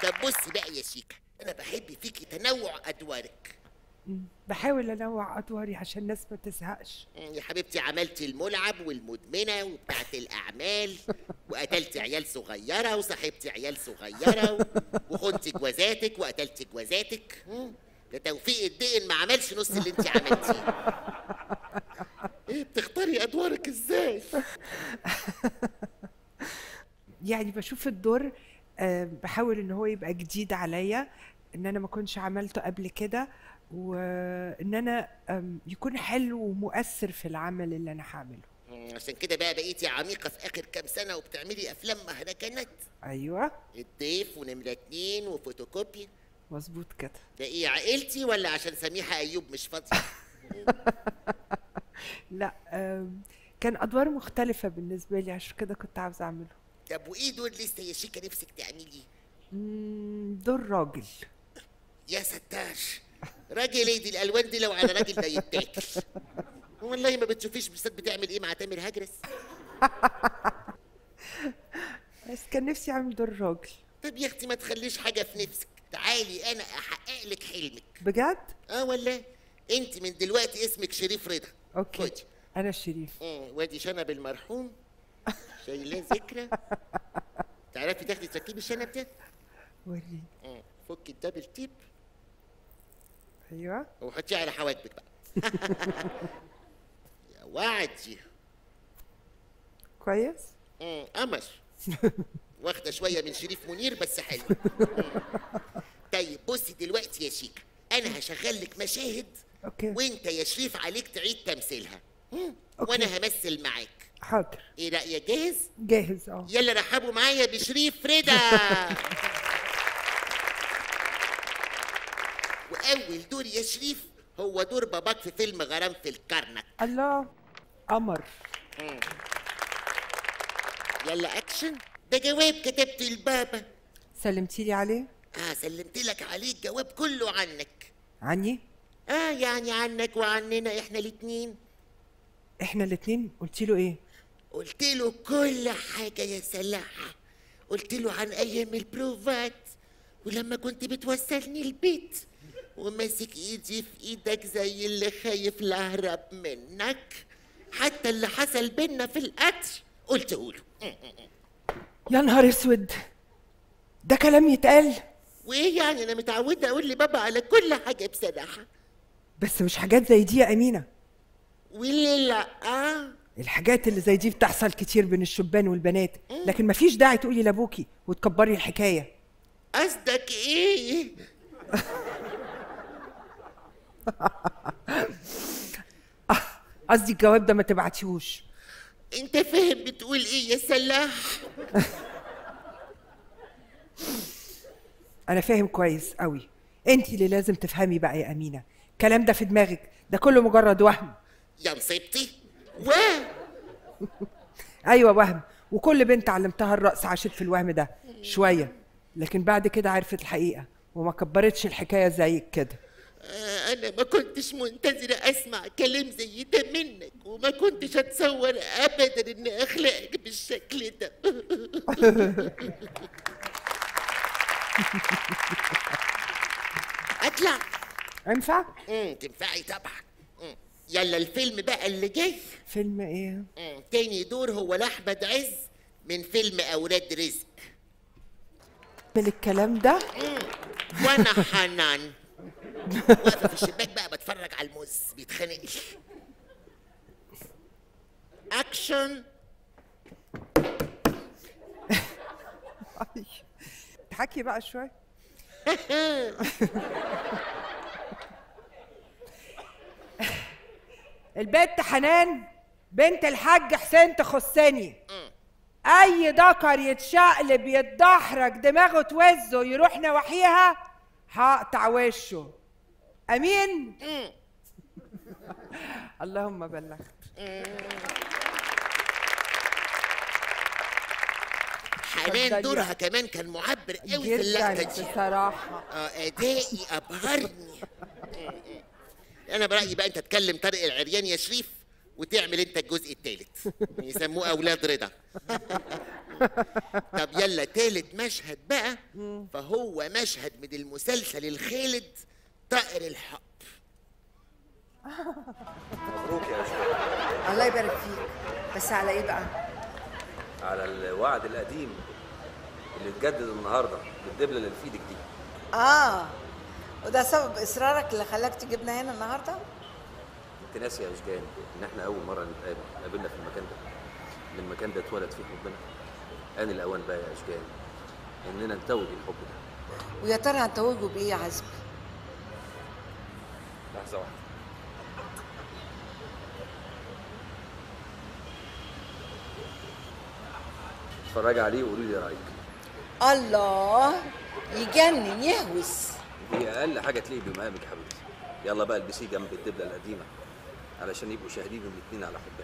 طب بصي بقى يا شيكا، انا بحب فيكي تنوع ادوارك. بحاول انوع ادواري عشان الناس ما تزهقش. يا حبيبتي، عملتي الملعب والمدمنه وبتاعت الاعمال، وقتلتي عيال صغيره وصاحبتي عيال صغيره وخنتي جوازاتك وقتلتي جوازاتك. ده توفيق الدقن ما عملش نص اللي انت عملتيه. ايه بتختاري ادوارك ازاي؟ يعني بشوف الدور، بحاول ان هو يبقى جديد عليا، ان انا ما كنتش عملته قبل كده، وان انا يكون حلو ومؤثر في العمل اللي انا هعمله. عشان كده بقى بقيتي عميقه في اخر كام سنه وبتعملي افلام مهرجانات. ايوه الضيف ونمرة 2 وفوتوكوبي. مظبوط كده. ده ايه، عائلتي ولا عشان سميحه ايوب مش فاضيه؟ لا، كان ادوار مختلفه بالنسبه لي، عشان كده كنت عاوزه اعمله. طب وايه دول لسه يا شيكا نفسك تعمليه؟ دور راجل. يا ستار، راجل ايه دي؟ الالوان دي لو على راجل ده يتاكل. والله ما بتشوفيش بستات بتعمل ايه مع تامر هجرس؟ بس كان نفسي اعمل دور راجل. طب يا اختي ما تخليش حاجه في نفسك، تعالي انا احقق لك حلمك. بجد؟ والله انت من دلوقتي اسمك شريف رضا. اوكي خدي. انا شريف. وادي شنب المرحوم شايلاه ذكرى. تعرفي تاخدي تركبي الشنب ده؟ وريني. فكي الدبل تيب. ايوه وحطيه على حواجبك بقى. يا وعدي. كويس. قمر. واخده شويه من شريف منير بس حلو. طيب بصي دلوقتي يا شيكا، انا هشغل لك مشاهد. اوكي. وانت يا شريف عليك تعيد تمثيلها. أوكي. وانا همثل معاك. حاضر. ايه رأيك؟ جاهز؟ جاهز. يلا رحبوا معايا بشريف رضا. واول دور يا شريف هو دور باباك في فيلم غرام في الكرنك. الله، قمر. يلا اكشن. ده جواب كتبته لبابا. سلمتي لي عليه؟ سلمت لك عليه، الجواب كله عنك. عني؟ يعني عنك وعننا احنا الاتنين. احنا الاتنين؟ قلتي له ايه؟ قلت له كل حاجة يا سلاحة. قلت له عن ايام البروفات، ولما كنت بتوصلني البيت وماسك ايدي في ايدك زي اللي خايف لاهرب منك. حتى اللي حصل بينا في القتل قلته له. يا نهار اسود، ده كلام يتقال؟ وايه يعني، انا متعودة اقول لبابا على كل حاجة بصراحة. بس مش حاجات زي دي يا امينه. واللي لا الحاجات اللي زي دي بتحصل كتير بين الشبان والبنات، لكن مفيش داعي تقولي لابوكي وتكبري الحكايه. قصدك ايه؟ قصدي الجواب ده ما تبعتيهوش. انت فاهم بتقول ايه يا سلاح؟ انا فاهم كويس قوي. انت اللي لازم تفهمي بقى يا امينه، الكلام ده في دماغك، ده كله مجرد وهم. يا مصيبتي. ايوه وهم، وكل بنت علمتها الرقص عاشت في الوهم ده شويه، لكن بعد كده عرفت الحقيقه وما كبرتش الحكايه زيك كده. انا ما كنتش منتظره اسمع كلام زي ده منك، وما كنتش اتصور ابدا ان اخلاقك بالشكل ده. اطلع. ينفع؟ تنفعي طبعا. يلا الفيلم بقى اللي جاي. فيلم ايه؟ تاني دور هو لاحمد عز من فيلم اولاد رزق. من الكلام ده؟ وانا حنان واقفه في الشباك بقى بتفرج على الموز بيتخانق. اكشن. اضحكي بقى شويه. البنت حنان بنت الحاج حسين تخصني. اي ذكر يتشقلب يتدحرج دماغه توزه يروح نواحيها هقطع وشه. امين. اللهم بلغ. حنان دورها كمان كان معبر قوي في اللقطه دي بصراحه. ادائي ابهرني. انا برايي بقى انت تكلم طارق العريان يا شريف وتعمل انت الجزء الثالث، يسموه اولاد رضا. طب يلا تالت مشهد بقى، فهو مشهد من المسلسل الخالد طائر الحب. مبروك يا أشرف. الله يبارك فيك. بس على ايه بقى؟ على الوعد القديم اللي اتجدد النهارده بالدبله اللي في ايدك دي. وده سبب اصرارك اللي خلاك تجيبنا هنا النهارده؟ انت ناسي يا اشجان ان احنا اول مره قابلنا في المكان ده، ان المكان ده اتولد فيه حبنا. آن الاوان بقى يا اشجان اننا نتوج الحب ده. ويا ترى هنتوجه بايه يا عزمي؟ لحظه واحده. اتفرجي عليه وقولي لي رايك. الله، يجنن يهوس. دي اقل حاجه تليق بمقامك يا حبيبتي. يلا بقى البسيه جنب الدبله القديمه علشان يبقوا شاهدين الاتنين على حبنا.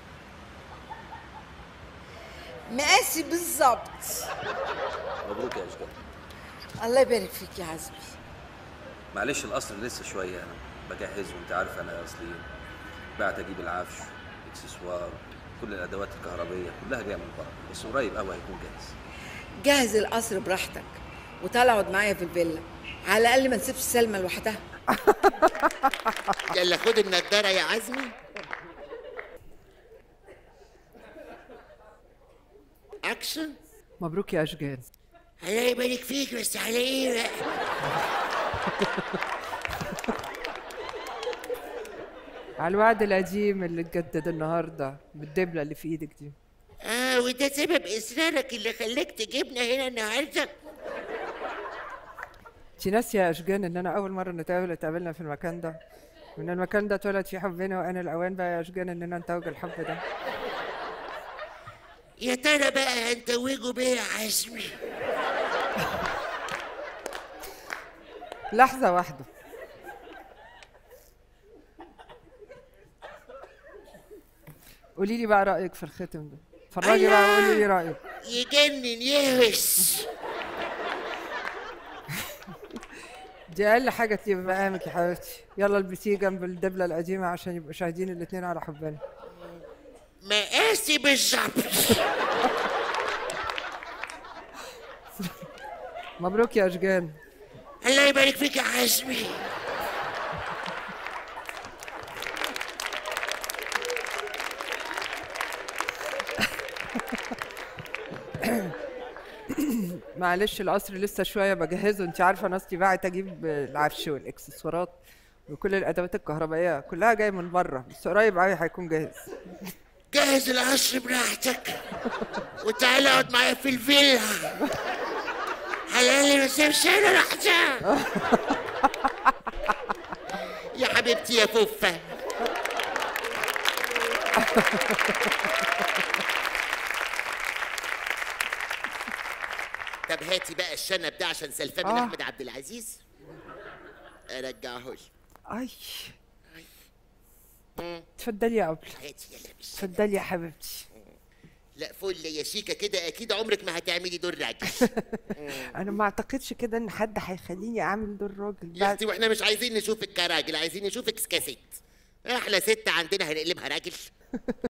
مقاسي بالظبط. مبروك يا اشجان. الله يبارك فيك يا عزمي. معلش القصر لسه شويه انا بجهزه، انت عارف انا اصلي بعت اجيب العفش، اكسسوار، كل الادوات الكهربائيه كلها جايه من بره، بس قريب قوي هيكون جاهز. جهز القصر براحتك وتعالى اقعد معايا في الفيلا، على الاقل ما نسيبش سلمى لوحدها. يلا خد النضاره يا عزمي. اكشن. مبروك يا اشجان. الله يبارك فيك، بس على ايه بقى؟ على الوعد القديم اللي اتجدد النهارده بالدبله اللي في ايدك دي. وده سبب اصرارك اللي خلاك تجيبنا هنا النهارده؟ انت ناسيه يا اشجان ان انا اول مره نتقابل اتقابلنا في المكان ده، وان المكان ده اتولد فيه حبنا، وان الاوان بقى يا اشجان اننا نتوج الحب ده. يا ترى بقى هنتوجه بيه يا عزمي؟ لحظه واحده. قولي لي بقى رايك في الختم ده. اتفرجي بقى وقولي لي رايك. يجنن يهوس. دي اقل حاجه تليق بمقامك يا حبيبتي. يلا البسيه جنب الدبله القديمه عشان يبقوا شاهدين الاتنين على حبنا. مقاسي بالظبط. مبروك يا اشجان. الله يبارك فيك يا عزمي. معلش القصر لسه شويه بجهزه، انت عارفه انا اصلي بعت اجيب العفش والاكسسوارات وكل الادوات الكهربائيه كلها جايه من بره، بس قريب قوي هيكون جاهز. جهز القصر براحتك وتعالى اقعد معايا في الفيلا، على الاقل ما تسيبش انا لحظه. يا حبيبتي يا فوفه. طب هاتي بقى الشنب ده عشان سلفان من احمد عبد العزيز. ارجعه لي. اي اتفضلي يا قبل. هاتي يلا بس. اتفضلي يا حبيبتي. لا فل يا شيكه كده، اكيد عمرك ما هتعملي دور راجل. انا ما اعتقدش كده ان حد هيخليني اعمل دور راجل يا اختي واحنا مش عايزين نشوفك كراجل، عايزين نشوفك كست. احلى ست عندنا هنقلبها راجل.